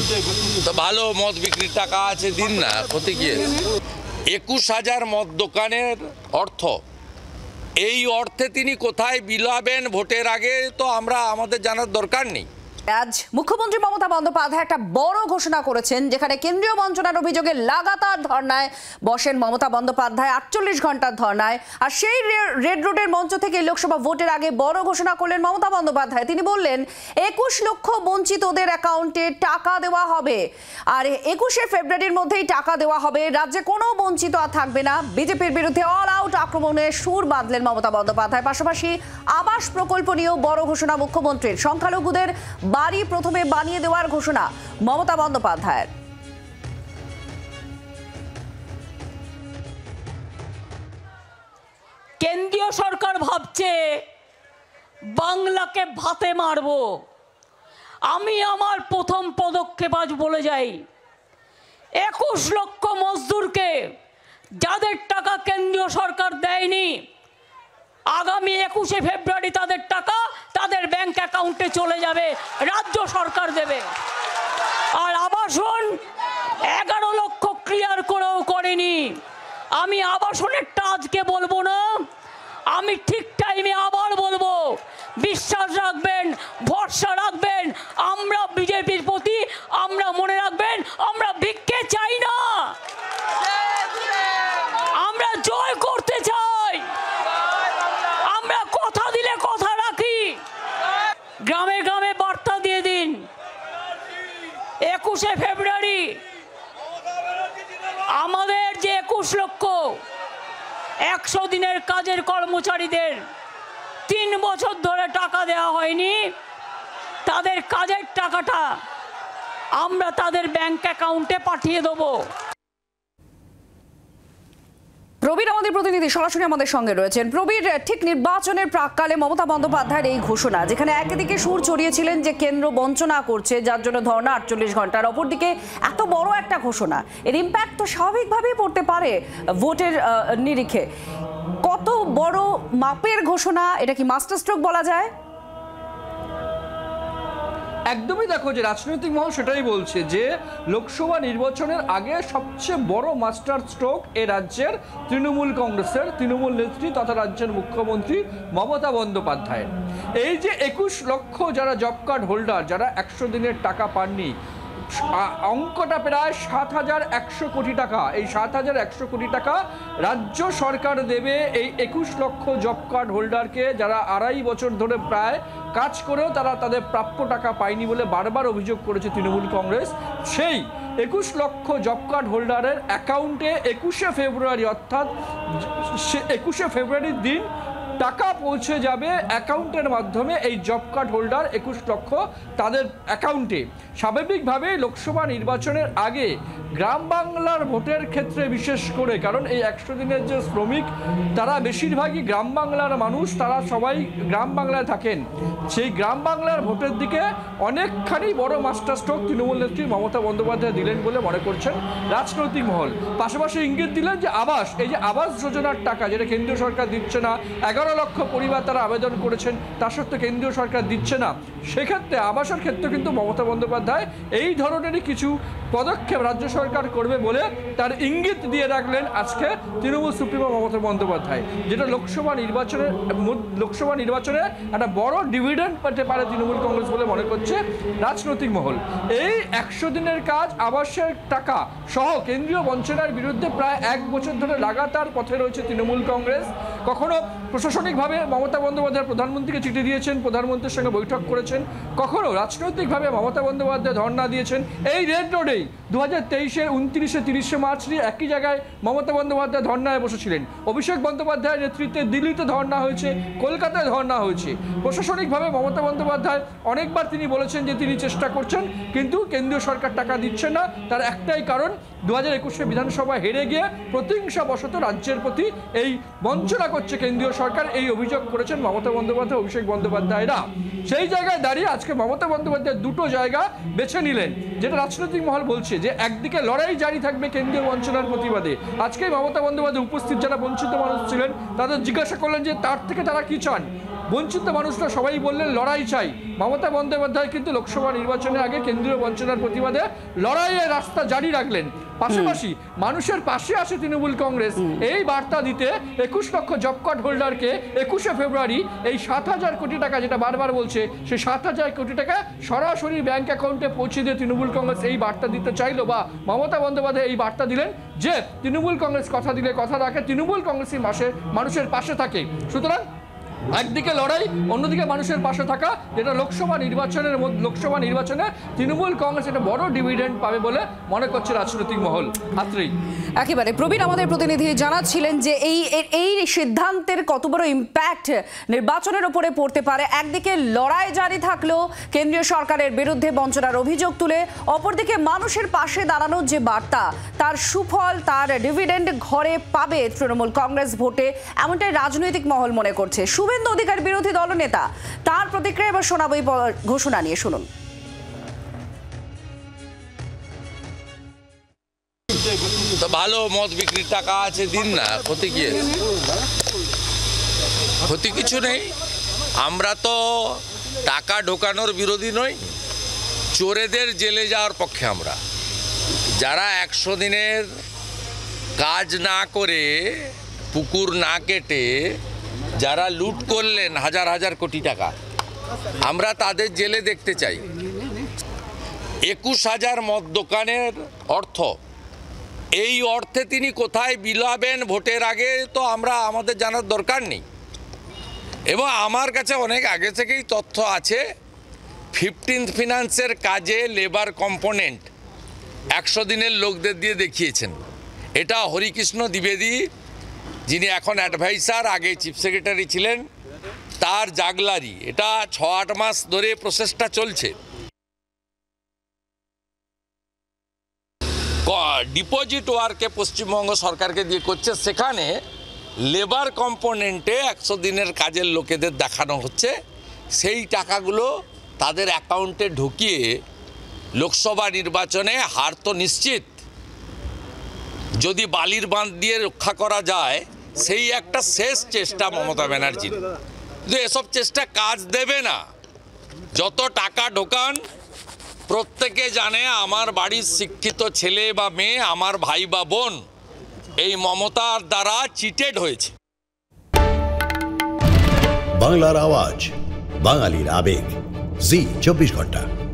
তো ভালো মদ বিক্রির টাকা আছে, দিন না, ক্ষতি কি? 21,000 মদ দোকানের অর্থ, এই অর্থে তিনি কোথায় বিলাবেন ভোটের আগে তো আমাদের জানার দরকার নেই। আজ মুখ্যমন্ত্রী মমতা বন্দ্যোপাধ্যায় একটা বড় ঘোষণা করেছেন, যেখানে কেন্দ্রীয় বঞ্চনার অভিযোগে লাগাতার ধর্নায় বসেন মমতা বন্দ্যোপাধ্যায়, 48 ঘন্টার ধর্নায়। আর সেই রেড রোডের মঞ্চ থেকে লোকসভা ভোটের আগে বড় ঘোষণা করলেন মমতা বন্দ্যোপাধ্যায়। তিনি বললেন 21 লক্ষ বঞ্চিতদের অ্যাকাউন্টে টাকা দেওয়া হবে, আর 21শে ফেব্রুয়ারির মধ্যেই টাকা দেওয়া হবে। রাজ্যে কোনো বঞ্চিত আর থাকবে না। বিজেপির বিরুদ্ধে অল আউট আক্রমণের সুর বাঁধলেন মমতা বন্দ্যোপাধ্যায়। পাশাপাশি আবাস প্রকল্প নিয়েও বড় ঘোষণা মুখ্যমন্ত্রীর। সংখ্যালঘুদের বাড়ি প্রথমে বানিয়ে দেওয়ার ঘোষণা মমতা বন্দ্যোপাধ্যায়ের। কেন্দ্রীয় সরকার ভাবছে বাংলাকে ভাতে মারব। আমি আমার প্রথম পদক্ষেপ আজ বলে যাই, 21 লক্ষ মজদুরকে যাদের টাকা কেন্দ্রীয় সরকার দেয়নি, আগামী 21শে ফেব্রুয়ারি তাদের টাকা তাদের ব্যাংক অ্যাকাউন্টে চলে যাবে, রাজ্য সরকার দেবে। আর আবাসন 11 লক্ষ ক্লিয়ার করেও করেনি। আমি আবাসনেরটা আজকে বলবো না, আমি ঠিক টাইমে আবার বলবো। বিশ্বাস রাখবেন, ভরসা রাখবেন আমরা বিজেপির প্রতি। আমরা মনে রাখবেন, আমরা ভিক্ষে চাই না, আমরা জয় করতে চাই। আমরা কথা দিলে কথা রাখি। গ্রামে গ্রামে বার্তা দিয়ে দিন, 21শে ফেব্রুয়ারি আমাদের যে 21 লক্ষ 100 দিনের কাজের কর্মচারীদের 3 বছর ধরে টাকা দেওয়া হয়নি, তাদের কাজের টাকাটা আমরা তাদের ব্যাংক অ্যাকাউন্টে পাঠিয়ে দেবো। প্রবীর আমাদের প্রতিনিধি সরাসরি আমাদের সঙ্গে রয়েছেন। প্রবীর, ঠিক নির্বাচনের প্রাককালে মমতা বন্দ্যোপাধ্যায়ের এই ঘোষণা, যেখানে একদিকে সুর ছড়িয়েছিলেন যে কেন্দ্র বঞ্চনা করছে, যার জন্য ধর্ণা 48 ঘন্টার, অপরদিকে এত বড় একটা ঘোষণা, এর ইম্প্যাক্ট তো স্বাভাবিকভাবেই পড়তে পারে ভোটের নিরিখে। কত বড় মাপের ঘোষণা, এটা কি মাস্টার স্ট্রোক বলা যায়? একদমই, দেখো যে রাজনৈতিক মহল সেটাই বলছে যে লোকসভা নির্বাচনের আগে সবচেয়ে বড় মাস্টার স্ট্রোক এ রাজ্যের তৃণমূল কংগ্রেসের তৃণমূল নেত্রী তথা রাজ্যের মুখ্যমন্ত্রী মমতা বন্দ্যোপাধ্যায়ের। এই যে 21 লক্ষ যারা জব কার্ড হোল্ডার, যারা 100 দিনের টাকা পাননি, অঙ্কটা প্রায় 7,100 কোটি টাকা। এই 7,100 কোটি টাকা রাজ্য সরকার দেবে এই 21 লক্ষ জব কার্ড হোল্ডারকে, যারা 2.5 বছর ধরে প্রায় কাজ করেও তারা তাদের প্রাপ্য টাকা পায়নি বলে বারবার অভিযোগ করেছে তৃণমূল কংগ্রেস। সেই 21 লক্ষ জব কার্ড হোল্ডারের অ্যাকাউন্টে 21শে ফেব্রুয়ারি, অর্থাৎ 21শে ফেব্রুয়ারির দিন টাকা পৌঁছে যাবে অ্যাকাউন্টের মাধ্যমে। এই জব কার্ড হোল্ডার 21 লক্ষ তাদের অ্যাকাউন্টে। স্বাভাবিকভাবে লোকসভা নির্বাচনের আগে গ্রাম বাংলার ভোটের ক্ষেত্রে বিশেষ করে, কারণ এই 100 দিনের যে শ্রমিক তারা বেশিরভাগই গ্রাম বাংলার মানুষ, তারা সবাই গ্রাম বাংলায় থাকেন। সেই গ্রাম বাংলার ভোটের দিকে অনেকখানি বড় মাস্টার স্ট্রোক তৃণমূল নেত্রী মমতা বন্দ্যোপাধ্যায় দিলেন বলে মনে করছেন রাজনৈতিক মহল। পাশাপাশি ইঙ্গিত দিলেন যে আবাস, এই যে আবাস যোজনার টাকা যেটা কেন্দ্রীয় সরকার দিচ্ছে না, 11 লক্ষ পরিবার তারা আবেদন করেছেন, তা সত্ত্বেও কেন্দ্রীয় সরকার দিচ্ছে না, সেক্ষেত্রে আবাসের ক্ষেত্রে কিন্তু মমতা বন্দ্যোপাধ্যায় এই ধরনেরই কিছু পদক্ষেপ রাজ্য সরকার করবে বলে তার ইঙ্গিত দিয়ে রাখলেন আজকে তৃণমূল সুপ্রিমো মমতা বন্দ্যোপাধ্যায়, যেটা লোকসভা নির্বাচনে একটা বড় ডিভিডেন্ড পেতে পারে তৃণমূল কংগ্রেস বলে মনে করছে রাজনৈতিক মহল। এই 100 দিনের কাজ, আবাসের টাকা সহ কেন্দ্রীয় বঞ্চনার বিরুদ্ধে প্রায় 1 বছর ধরে লাগাতার পথে রয়েছে তৃণমূল কংগ্রেস। কখনো প্রশাসনিকভাবে মমতা বন্দ্যোপাধ্যায় প্রধানমন্ত্রীকে চিঠি দিয়েছেন, প্রধানমন্ত্রীর সঙ্গে বৈঠক করেছেন, কখনো রাজনৈতিকভাবে মমতা বন্দ্যোপাধ্যায় ধর্ণা দিয়েছেন। এই রেড রোডেই 2023-এর 29-30 মার্চ একই জায়গায় মমতা বন্দ্যোপাধ্যায় ধর্নায় বসেছিলেন। অভিষেক বন্দ্যোপাধ্যায়ের নেতৃত্বে দিল্লিতে ধর্না হয়েছে, কলকাতায় ধর্না হয়েছে। প্রশাসনিকভাবে মমতা বন্দ্যোপাধ্যায় অনেকবার তিনি বলেছেন যে তিনি চেষ্টা করছেন, কিন্তু কেন্দ্রীয় সরকার টাকা দিচ্ছে না। তার একটাই কারণ, 2021-এ বিধানসভা হেরে গিয়ে প্রতিহিংসাবশত রাজ্যের প্রতি এই বঞ্চনা করছে কেন্দ্রীয় সরকার, এই অভিযোগ করেছেন মমতা বন্দ্যোপাধ্যায়, অভিষেক বন্দ্যোপাধ্যায়রা। সেই জায়গায় দাঁড়িয়ে আজকে মমতা বন্দ্যোপাধ্যায় দুটো জায়গা বেছে নিলেন, যেটা রাজনৈতিক মহল বলছে যে একদিকে লড়াই জারি থাকবে কেন্দ্রীয় বঞ্চনার প্রতিবাদে। আজকে মমতা বন্দ্যোপাধ্যায় উপস্থিত যারা বঞ্চিত মানুষ ছিলেন তাদের জিজ্ঞাসা করলেন যে তার থেকে তারা কি চান। বঞ্চিত মানুষরা সবাই বললেন লড়াই চাই। মমতা বন্দ্যোপাধ্যায় কিন্তু লোকসভা নির্বাচনের আগে কেন্দ্রীয় বঞ্চনার প্রতিবাদে লড়াইয়ের রাস্তা জারি রাখলেন। পাশাপাশি মানুষের পাশে আসে তৃণমূল কংগ্রেস এই বার্তা দিতে 21 লক্ষ জব কার্ড হোল্ডারকে 21শে ফেব্রুয়ারি এই 7,000 কোটি টাকা, যেটা বারবার বলছে, সেই 7,000 কোটি টাকা সরাসরি ব্যাংক অ্যাকাউন্টে পৌঁছে দিয়ে তৃণমূল কংগ্রেস এই বার্তা দিতে চাইলো, বা মমতা বন্দ্যোপাধ্যায় এই বার্তা দিলেন যে তৃণমূল কংগ্রেস কথা দিলে কথা রাখে, তৃণমূল কংগ্রেসই মানুষের পাশে থাকে। সুতরাং একদিকে লড়াই, অন্যদিকে মানুষের পাশে থাকা, যেটা লোকসভা নির্বাচনে তৃণমূল কংগ্রেস একটা বড় ডিভিডেন্ড পাবে বলে মনে করছে রাজনৈতিক মহল। হাতরি একেবারে প্রবীণ আমাদের প্রতিনিধি জানাচ্ছিলেন যে এই সিদ্ধান্তের কত বড় ইম্প্যাক্ট নির্বাচনের উপরে পড়তে পারে। একদিকে লড়াই জারি থাকলেও কেন্দ্রীয় সরকারের বিরুদ্ধে বঞ্চনার অভিযোগ তুলে, অপরদিকে মানুষের পাশে দাঁড়ানোর যে বার্তা, তার সুফল, তার ডিভিডেন্ড ঘরে পাবে তৃণমূল কংগ্রেস ভোটে, এমনটাই রাজনৈতিক মহল মনে করছে। শুভেন্দু অধিকার বিরোধী দলনেতা, তার প্রতিক্রিয়া এবার শোনাবো এই ঘোষণা নিয়ে, শুনুন। তো ভালো মদ বিক্রির টাকা আছে, দিন না, ক্ষতি কি? ক্ষতি কিছু নেই। আমরা তো টাকা ঢোকানোর বিরোধী নই, চোরেদের জেলে যাওয়ার পক্ষে। আমরা যারা 100 দিনের কাজ না করে, পুকুর না কেটে যারা লুট করলেন হাজার হাজার কোটি টাকা, আমরা তাদের জেলে দেখতে চাই। 21,000 মদ দোকানের অর্থ, এই অর্থে তিনি কোথায় বিলাবেন ভোটের আগে তো আমাদের জানার দরকার নেই। এবং আমার কাছে অনেক আগে থেকেই তথ্য আছে, 15th ফিনান্সের কাজে লেবার কম্পোনেন্ট 100 দিনের লোকদের দিয়ে দেখিয়েছেন। এটা হরিকৃষ্ণ দ্বিবেদী, যিনি এখন অ্যাডভাইসার, আগে চিফ সেক্রেটারি ছিলেন, তার জাগলারি। এটা 6-8 মাস ধরে প্রসেসটা চলছে। ডিপোজিট ওয়ার্কে পশ্চিমবঙ্গ সরকারকে দিয়ে করছে, সেখানে লেবার কম্পোনেন্টে 100 দিনের কাজের লোকেদের দেখানো হচ্ছে। সেই টাকাগুলো তাদের অ্যাকাউন্টে ঢুকিয়ে লোকসভা নির্বাচনে হার তো নিশ্চিত, যদি বালির বাঁধ দিয়ে রক্ষা করা যায়, সেই একটা শেষ চেষ্টা মমতা ব্যানার্জির। কিন্তু এসব চেষ্টা কাজ দেবে না। যত টাকা ঢোকান, প্রত্যেকে জানে আমার বাড়ির শিক্ষিত ছেলে বা মেয়ে, আমার ভাই বা বোন এই মমতার দ্বারা চিটেড হয়েছে। বাংলার আওয়াজ, বাঙালির আবেগ, জি 24 ঘন্টা।